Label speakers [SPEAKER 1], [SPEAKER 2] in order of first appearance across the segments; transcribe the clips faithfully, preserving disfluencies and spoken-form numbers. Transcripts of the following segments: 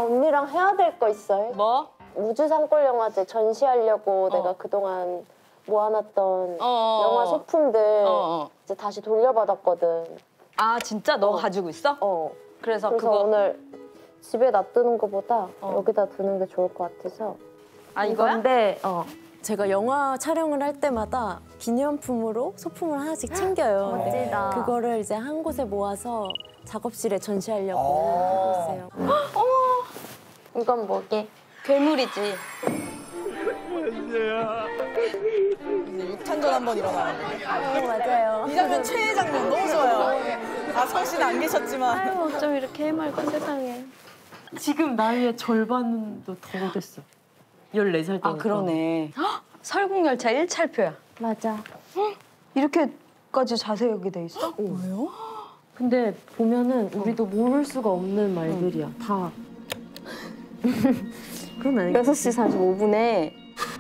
[SPEAKER 1] 언니랑 해야 될 거 있어요.
[SPEAKER 2] 뭐?
[SPEAKER 1] 우주산골영화제 전시하려고 어. 내가 그동안 모아놨던
[SPEAKER 2] 어어.
[SPEAKER 1] 영화 소품들
[SPEAKER 2] 어어.
[SPEAKER 1] 이제 다시 돌려받았거든.
[SPEAKER 2] 아 진짜? 너
[SPEAKER 1] 어.
[SPEAKER 2] 가지고 있어?
[SPEAKER 1] 어.
[SPEAKER 2] 그래서,
[SPEAKER 1] 그래서
[SPEAKER 2] 그거
[SPEAKER 1] 오늘 집에 놔두는 것보다
[SPEAKER 2] 어.
[SPEAKER 1] 여기다 두는 게 좋을 것 같아서.
[SPEAKER 2] 아 이거야?
[SPEAKER 1] 근데 어.
[SPEAKER 3] 제가 영화 촬영을 할 때마다 기념품으로 소품을 하나씩 챙겨요. 근데
[SPEAKER 1] 멋지다.
[SPEAKER 3] 그거를 이제 한 곳에 모아서 작업실에 전시하려고 하고 있어요.
[SPEAKER 1] 어머! 이건 뭐게?
[SPEAKER 2] 괴물이지.
[SPEAKER 4] 육탄전 한번 일어나요.
[SPEAKER 3] 어, 맞아요.
[SPEAKER 4] 이 장면 최애 장면 너무 좋아요. 아, 성 씨는 안 계셨지만.
[SPEAKER 1] 아유, 어쩜 이렇게 해맑은 세상에.
[SPEAKER 5] 지금 나이의 절반도 더 됐어. 열네 살 때니까.
[SPEAKER 2] 아 그러네. 헉, 설국열차 일 찰표야.
[SPEAKER 1] 맞아.
[SPEAKER 2] 헉, 이렇게까지 자세하게 돼 있어? 왜요?
[SPEAKER 5] 근데 보면은 우리도 모를 수가 없는 말들이야. 다. 그건 아니겠지.
[SPEAKER 1] 여섯 시 사십오 분에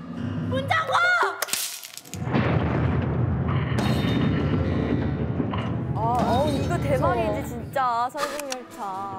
[SPEAKER 3] 아, 어, 이거 대박이지 진짜 설국열차.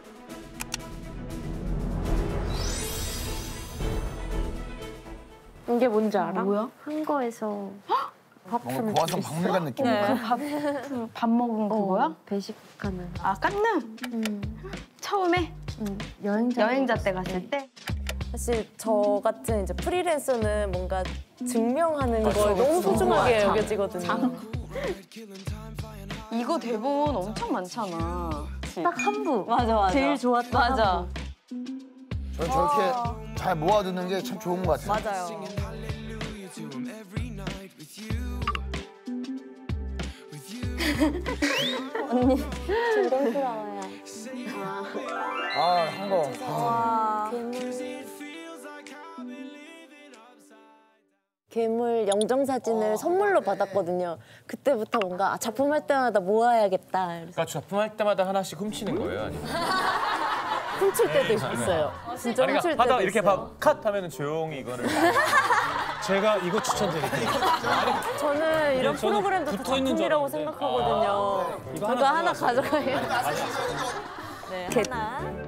[SPEAKER 1] 이게 뭔지 알아?
[SPEAKER 2] 뭐야?
[SPEAKER 1] 한거에서 밥
[SPEAKER 6] 뭔가
[SPEAKER 1] 좀
[SPEAKER 6] 보안성 박물관 느낌.
[SPEAKER 2] 그 밥, 그 밥 먹은 그거야?
[SPEAKER 1] 배식하는.
[SPEAKER 2] 아 깐느?
[SPEAKER 1] 음.
[SPEAKER 2] 처음에?
[SPEAKER 1] 음. 여행자
[SPEAKER 2] 여행자 때 갔을 때?
[SPEAKER 3] 사실 저 같은 이제 프리랜서는 뭔가 증명하는 걸 너무
[SPEAKER 1] 그렇죠.
[SPEAKER 3] 소중하게
[SPEAKER 1] 장.
[SPEAKER 3] 여겨지거든요.
[SPEAKER 2] 이거 대본 엄청 많잖아.
[SPEAKER 1] 딱 한 부.
[SPEAKER 2] 맞아 맞아.
[SPEAKER 1] 제일 좋았던
[SPEAKER 2] 맞아.
[SPEAKER 1] 한
[SPEAKER 6] 저는 저렇게 잘 모아두는 게 참 좋은 것 같아요.
[SPEAKER 3] 맞아요.
[SPEAKER 1] 언니 존경스러워요.
[SPEAKER 6] 아, 한 거.
[SPEAKER 3] 와. 괴물 영정 사진을 선물로 받았거든요. 그때부터 뭔가 아, 작품할 때마다 모아야겠다.
[SPEAKER 7] 그러니까 작품할 때마다 하나씩 훔치는 거예요? 아니면?
[SPEAKER 3] 훔칠 때도 있어요. 진짜
[SPEAKER 7] 아니,
[SPEAKER 3] 훔칠
[SPEAKER 7] 그러니까
[SPEAKER 3] 때도
[SPEAKER 7] 하다가 이렇게
[SPEAKER 3] 있어요.
[SPEAKER 7] 막 컷 하면은 조용히 이거를.
[SPEAKER 8] 제가 이거 추천드릴게요.
[SPEAKER 3] 저는 이런
[SPEAKER 8] 저는
[SPEAKER 3] 프로그램도 다
[SPEAKER 8] 붙어 있는 줄
[SPEAKER 3] 작품이라고
[SPEAKER 8] 알았는데.
[SPEAKER 3] 생각하거든요.
[SPEAKER 8] 이거
[SPEAKER 3] 그거
[SPEAKER 8] 하나
[SPEAKER 3] 하나 가져가요.
[SPEAKER 8] 가져가세요.
[SPEAKER 3] 네, 하나.